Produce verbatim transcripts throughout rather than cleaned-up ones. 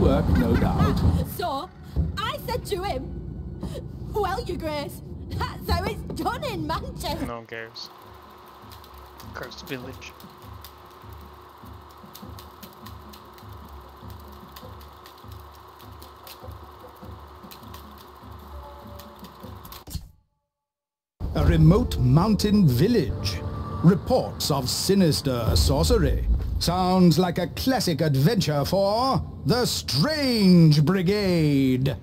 work, no doubt. So, I said to him, well, your grace, that's how it's done in Manchester. No one cares. Cursed village. A remote mountain village. Reports of sinister sorcery. Sounds like a classic adventure for the Strange Brigade.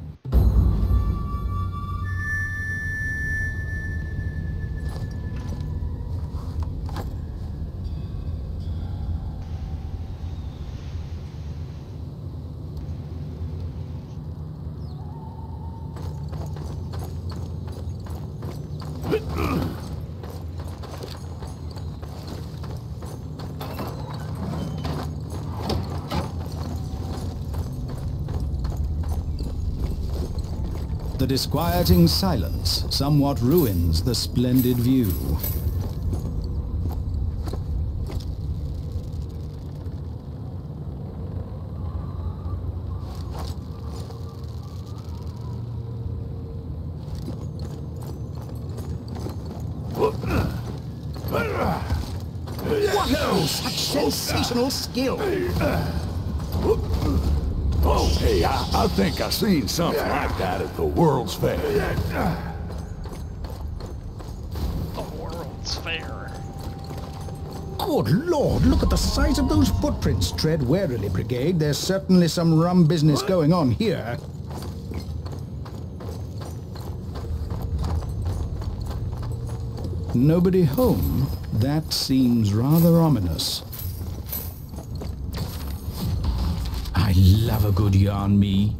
The disquieting silence somewhat ruins the splendid view. Wonderful! Such sensational skill! Oh, hey, I, I think I seen something like that at the World's Fair. The World's Fair. Good Lord, look at the size of those footprints. Tread warily, Brigade. There's certainly some rum business going on here. Nobody home? That seems rather ominous. I love a good yarn, me.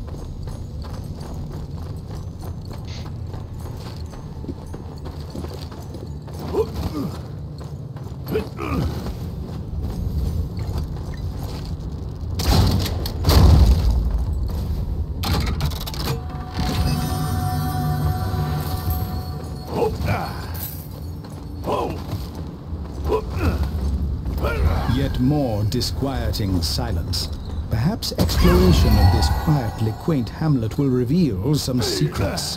Yet more disquieting silence. Perhaps exploration of this quietly quaint hamlet will reveal some secrets.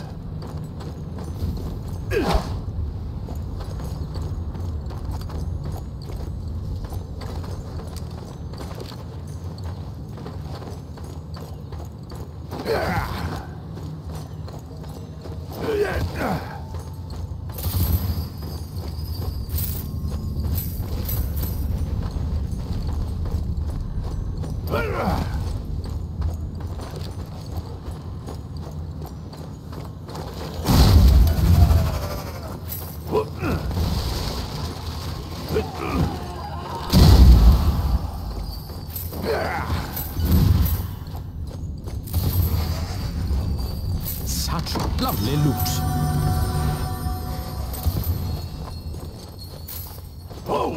Such lovely loot. Oh!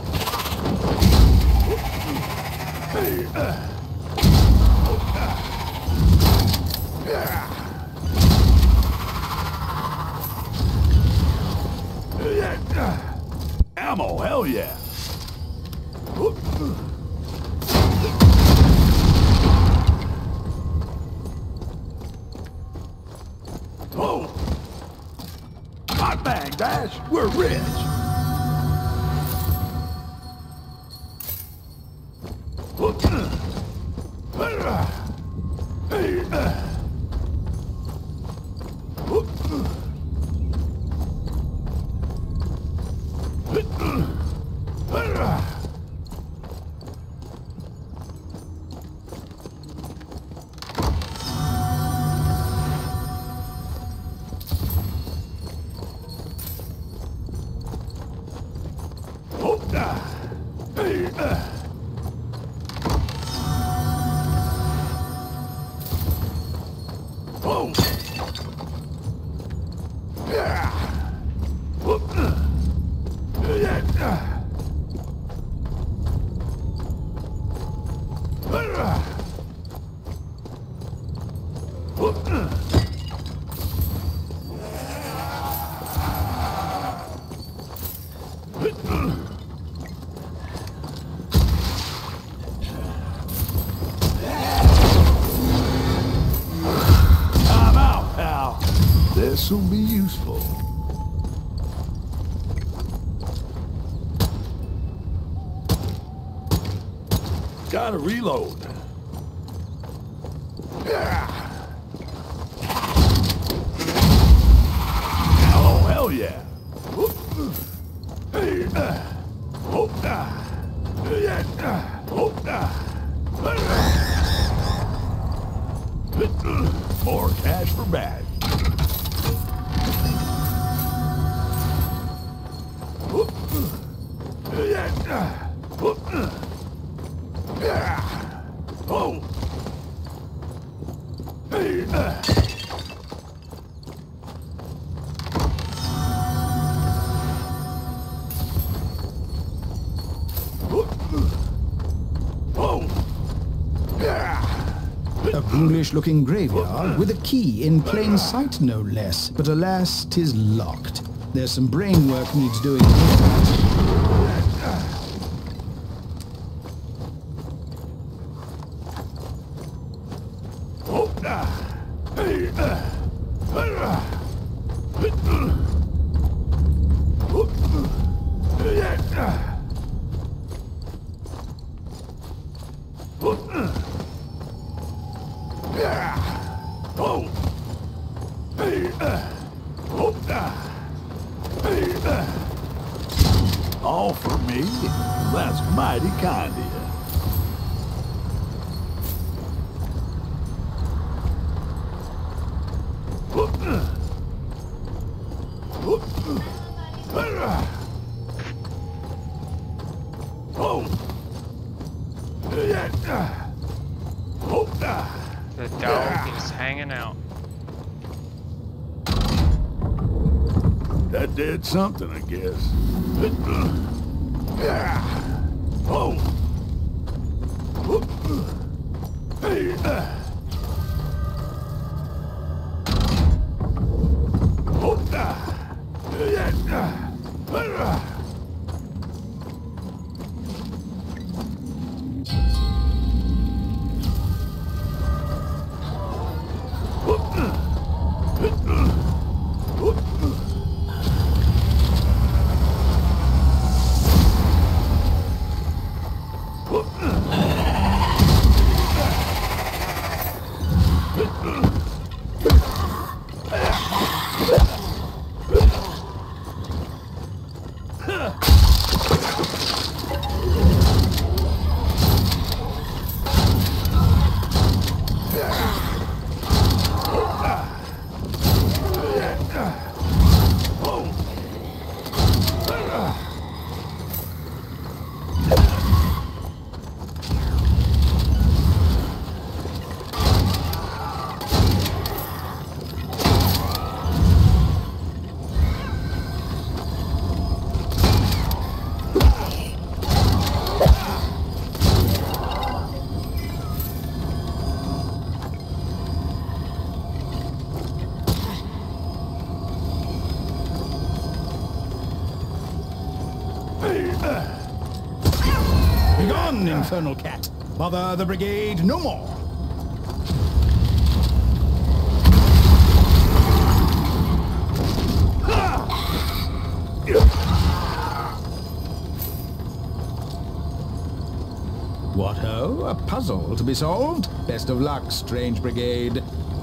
Hey, uh. Ammo, hell yeah! Oh! Hot bang, Dash! We're rich! Hey, uh. Hey, uh. Oh! Yeah! Whoop! Yeah! Whoop! This'll be useful. Gotta reload. Oh, hell yeah. Hey, uh, oh, uh, yeah, uh, oh, uh. More cash for bag. Oh. Hey, uh. A ghoulish-looking graveyard with a key in plain sight, no less. But alas, 'tis locked. There's some brain work needs doing here. All for me? That's mighty kind of you. The dog is hanging out. That did something, I guess. Oh. Hey. Oh. Begone, infernal cat! Bother the brigade no more! What ho? A puzzle to be solved? Best of luck, strange brigade.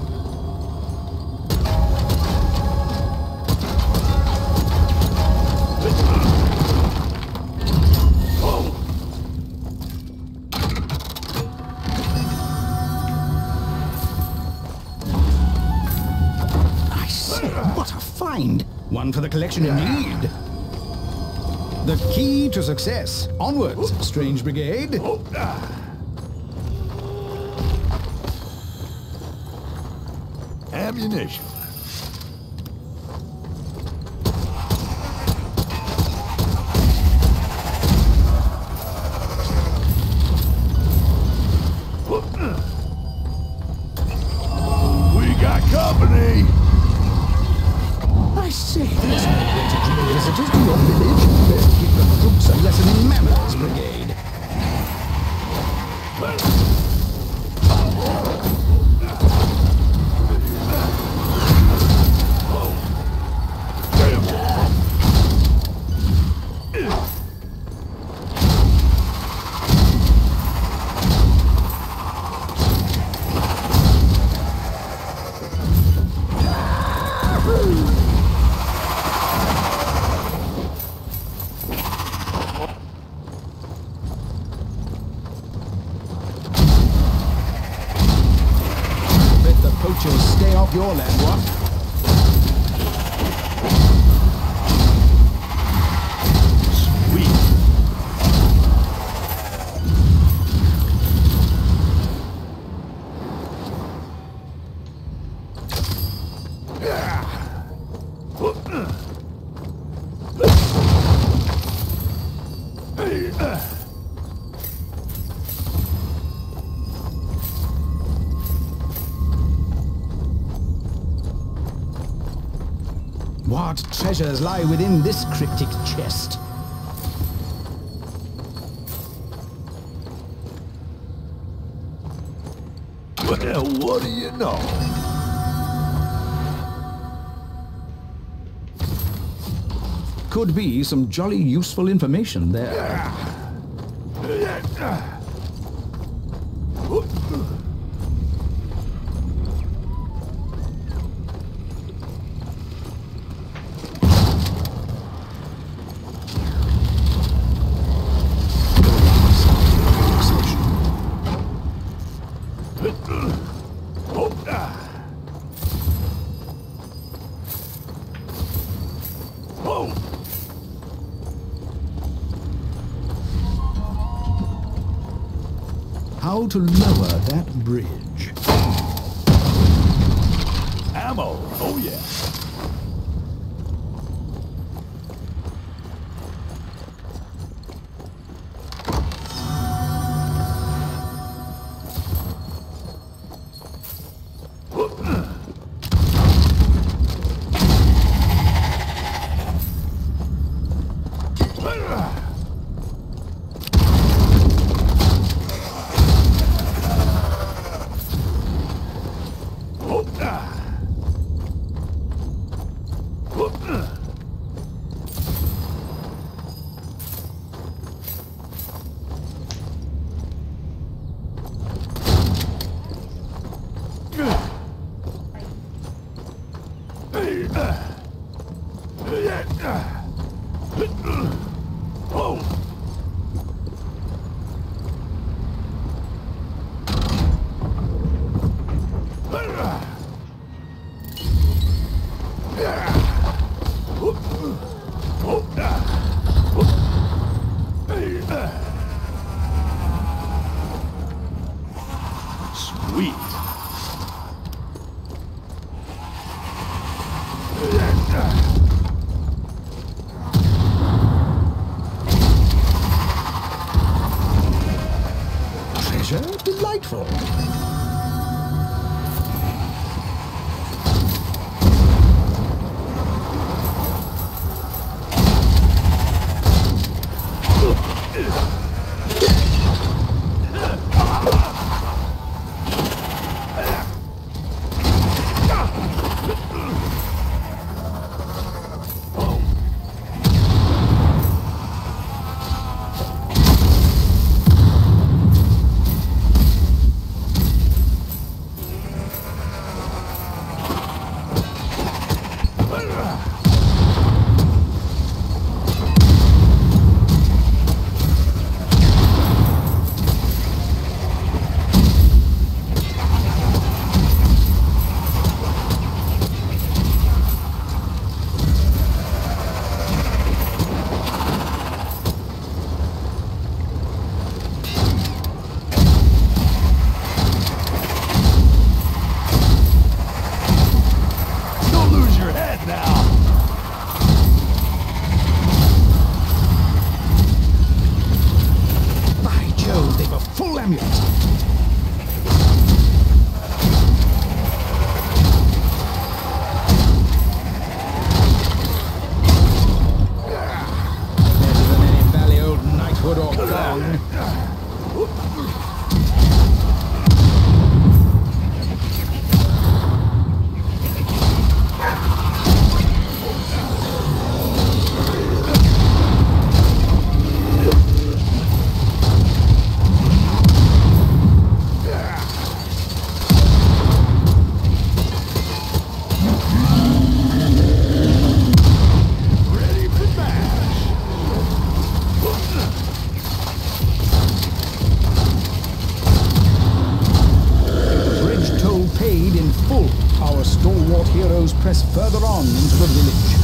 I say, what a find! One for the collection indeed. The key to success. Onwards, strange brigade. Ammunition. We got company. I say, there's no way to greet visitors to your village. Best give the troops a lesson in manners, brigade. Oh. your land, what? What treasures lie within this cryptic chest? Well, what do you know? Could be some jolly useful information there. How to lower that bridge? Ammo, oh yeah. Delightful. Our stalwart heroes press further on into the village.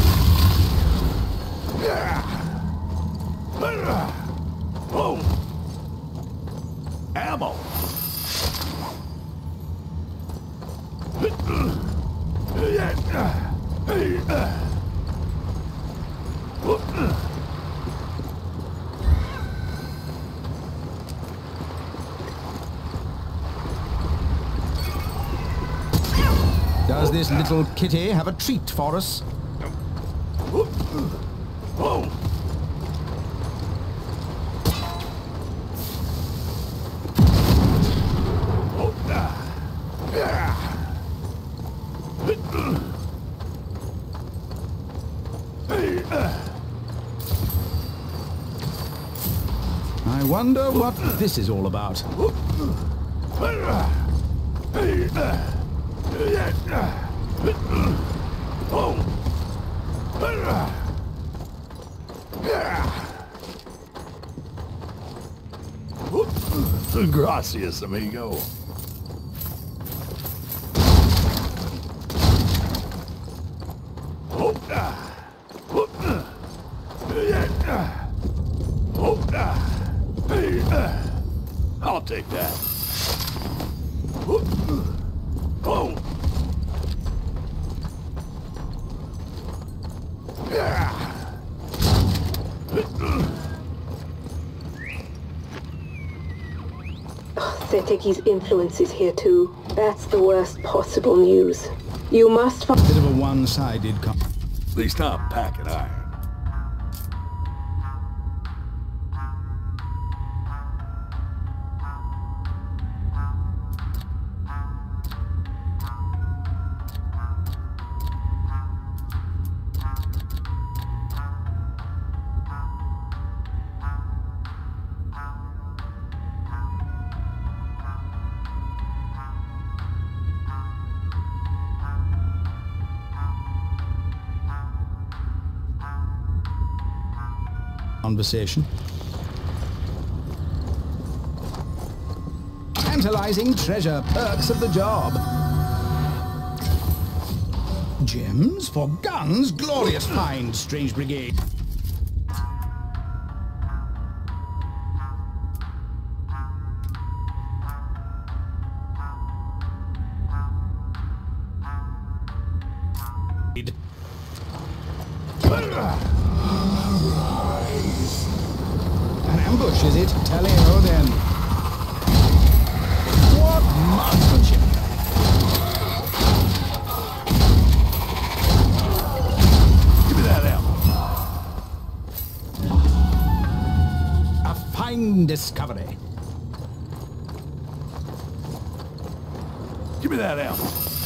Oh! Ammo! Does this little kitty have a treat for us? Oh! I wonder what this is all about. Gracias, amigo. I'll take that. Oh. Seteki's influence is here too. That's the worst possible news. You must find... Bit of a one-sided com- At least I'm packing iron. conversation. Tantalizing treasure, perks of the job. Gems for guns, glorious find, strange brigade. An ambush, is it? Tally-ho then. What marksmanship! Give me that ammo. A fine discovery. Give me that ammo.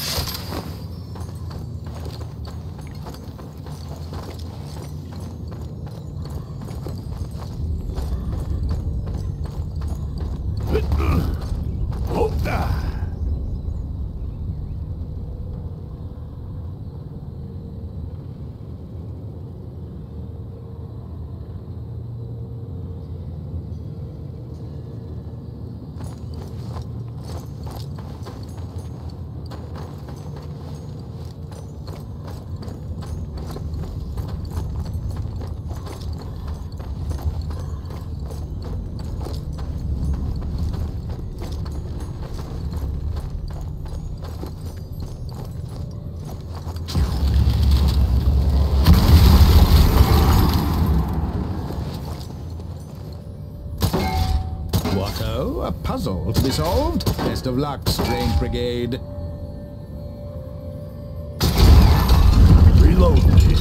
What-o? A puzzle to be solved? Best of luck, strange brigade. Reload here.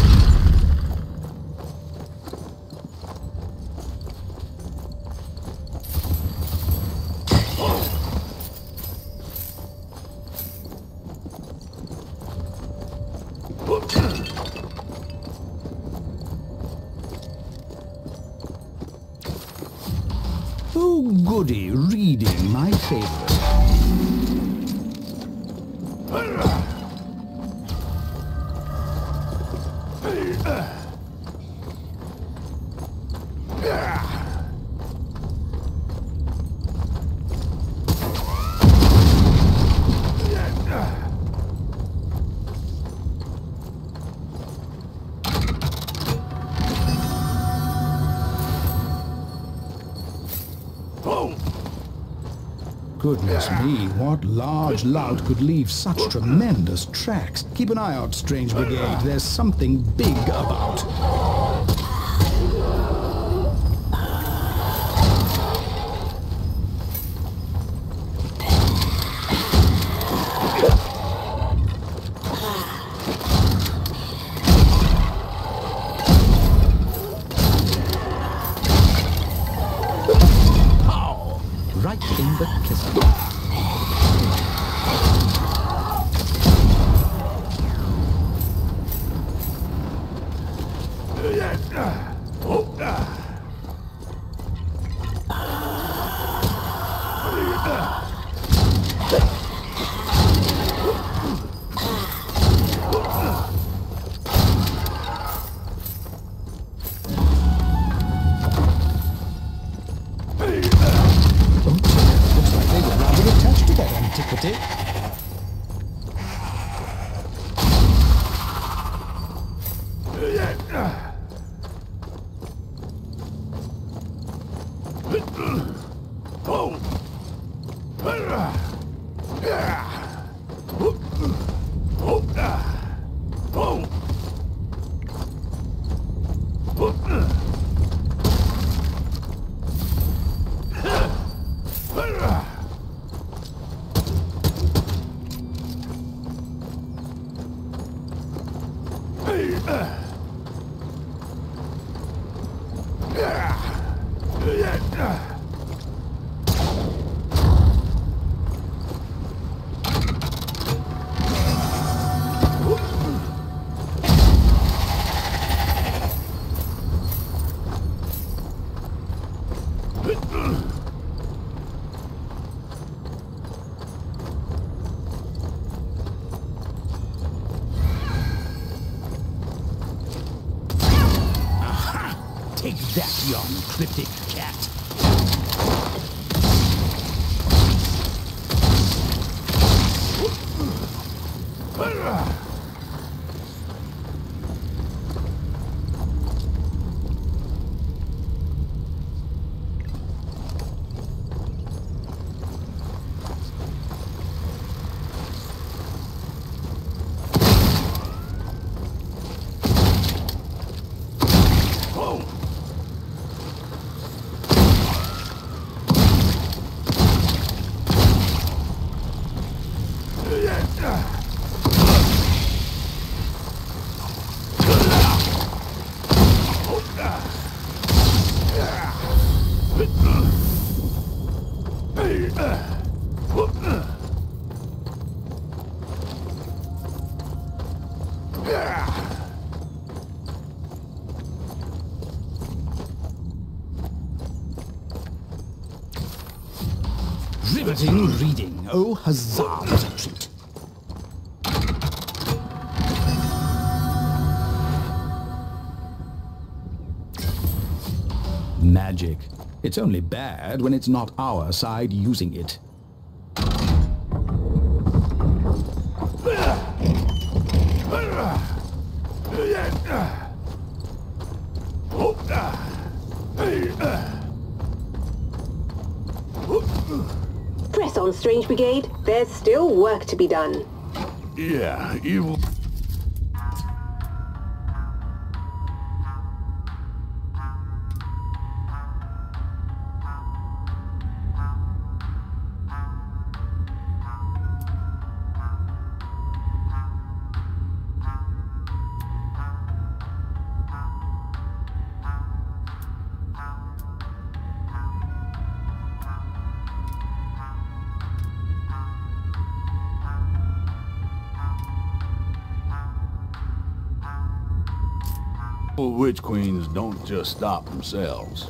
Oh, goody, reading, my favorite. Goodness me, what large lout could leave such tremendous tracks? Keep an eye out, Strange Brigade. There's something big about. Right in the kisser. Antiquity. Take that, young cryptic cat. Riveting reading. Oh, huzzah, what a treat. Magic. It's only bad when it's not our side using it. Press on, Strange Brigade. There's still work to be done. Yeah, you... Witch queens don't just stop themselves.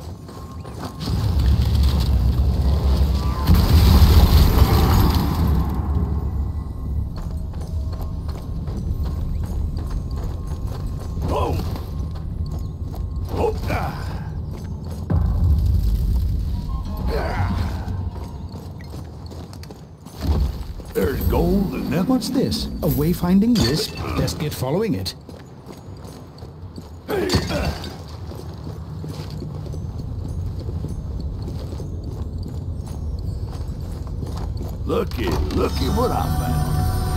Oh! Oh! Ah! Ah! There's gold and that. What's this? A wayfinding wisp? Best get following it. Looky, looky what I found.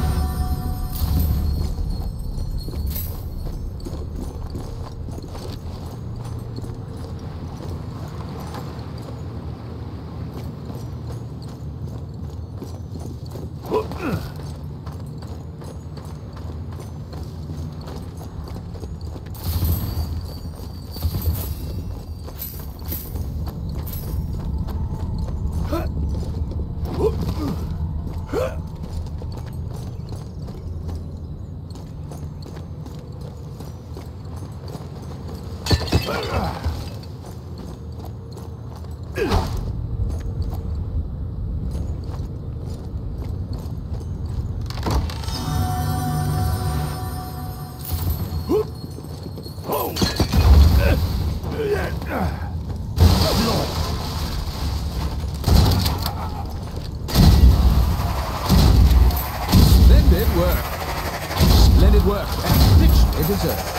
Splendid work. Splendid work, and richly deserved.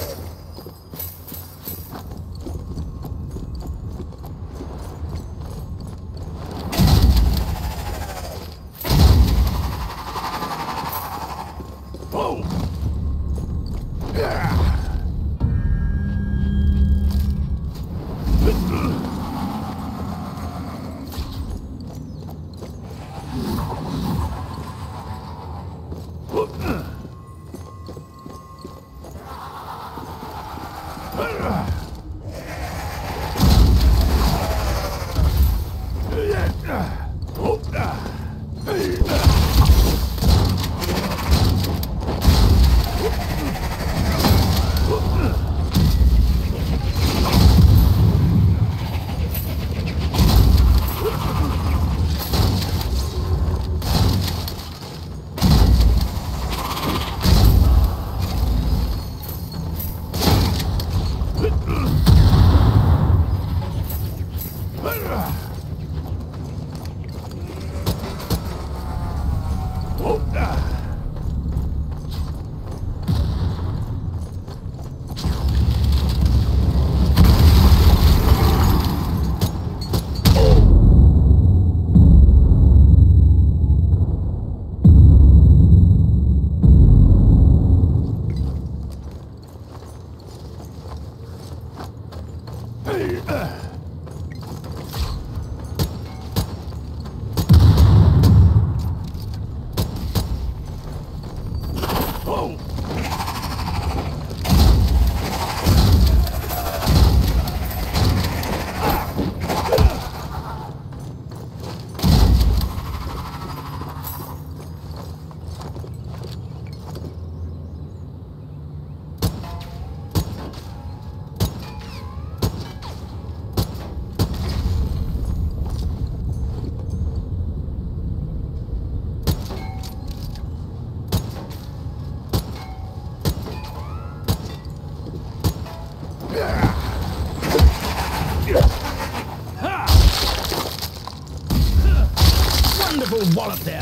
Wonderful wallop there.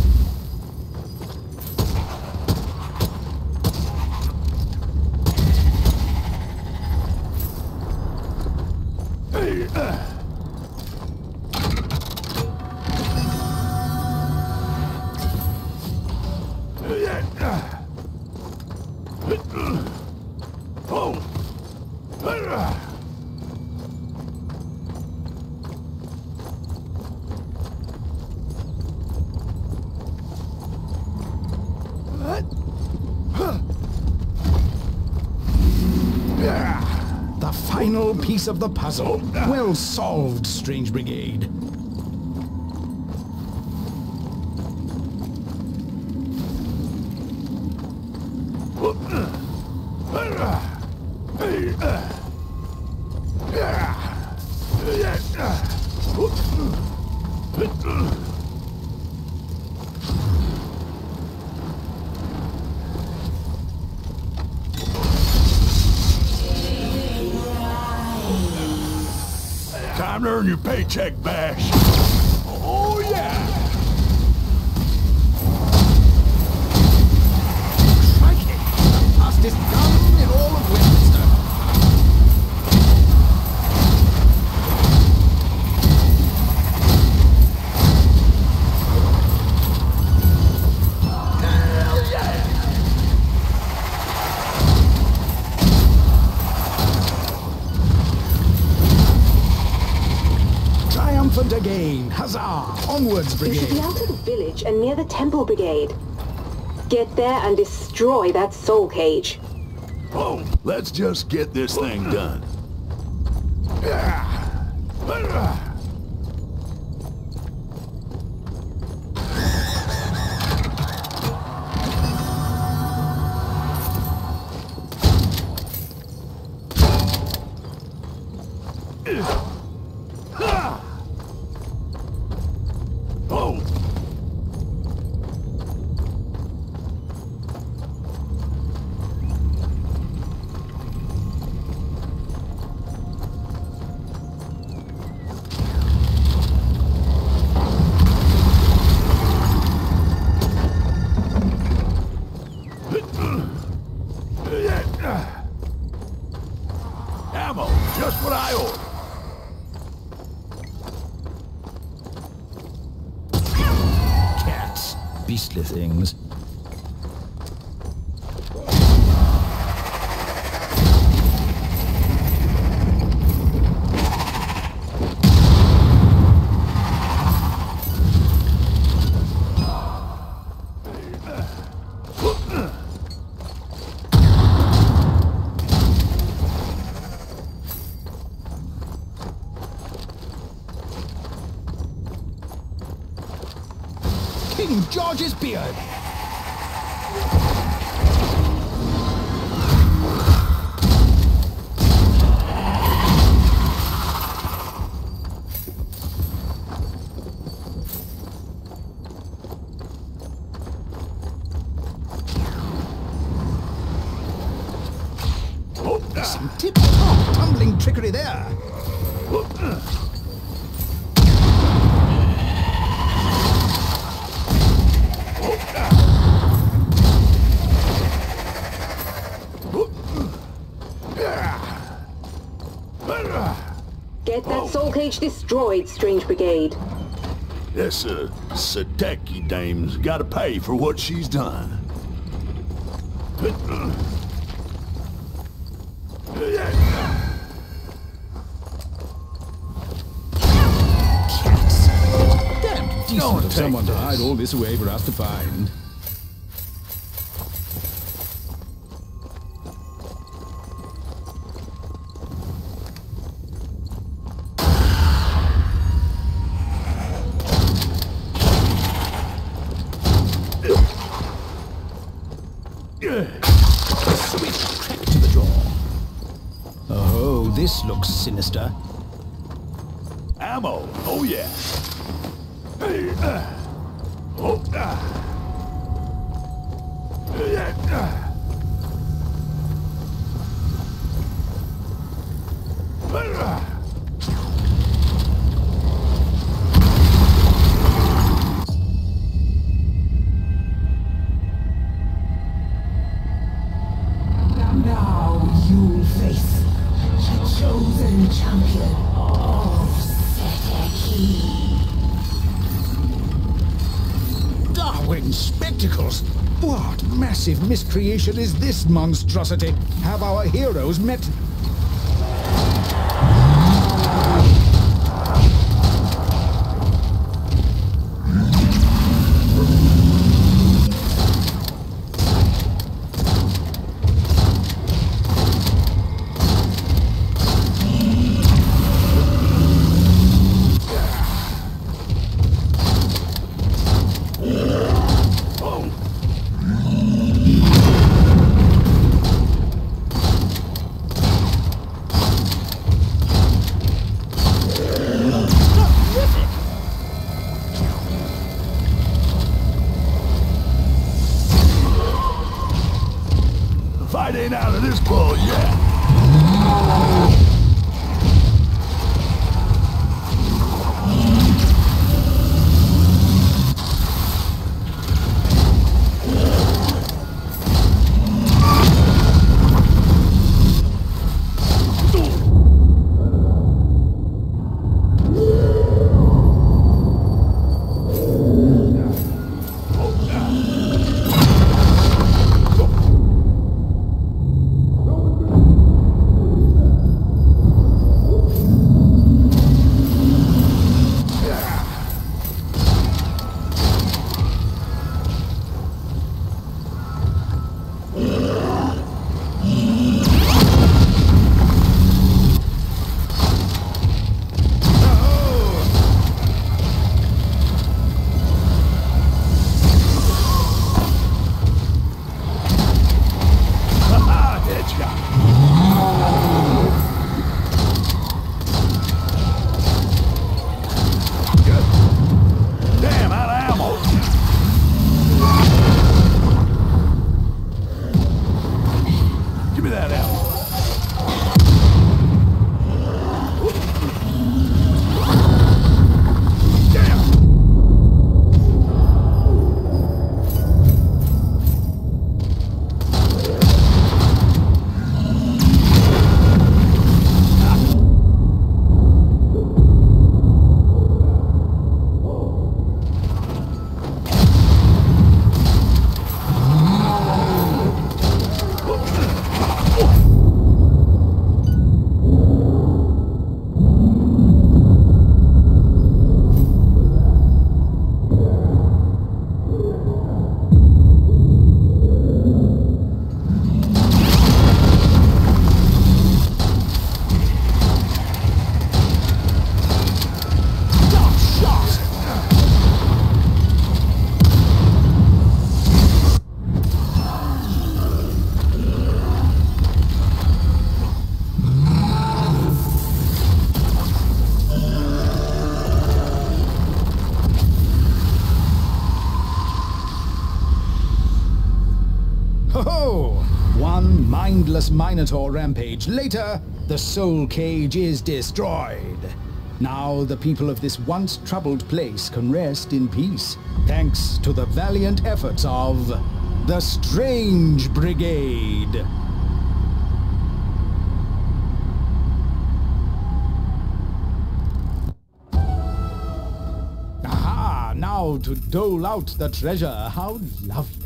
Hey, uh. The final piece of the puzzle. Well solved, Strange Brigade. Time to earn your paycheck, Bash. Oh, yeah! Crikey! The fastest gun in all of Westminster. Onwards, You should be Brigade! out of the village and near the temple, Brigade. Get there and destroy that soul cage. Oh, let's just get this thing done. Oh! Ammo, just what I ordered. Cats. Beastly things. King George's beard! Some tip-top tumbling trickery there. Get that soul cage destroyed, Strange Brigade. This, uh, Sateki dame's gotta pay for what she's done. Cats. Damn decent Don't of take someone to this. hide all this away for us to find. Swift crack to the jaw. Oh, this looks sinister. Ammo, oh yeah. Hey, uh, oh, uh. Yeah, uh. Uh. Now you'll face the chosen champion of Seteki. Darwin spectacles! What massive miscreation is this monstrosity? Have our heroes met... Fight ain't out of this ball yet. Ho-ho! One mindless Minotaur rampage later, the soul cage is destroyed. Now the people of this once troubled place can rest in peace, thanks to the valiant efforts of the Strange Brigade. Aha! Now to dole out the treasure. How lovely.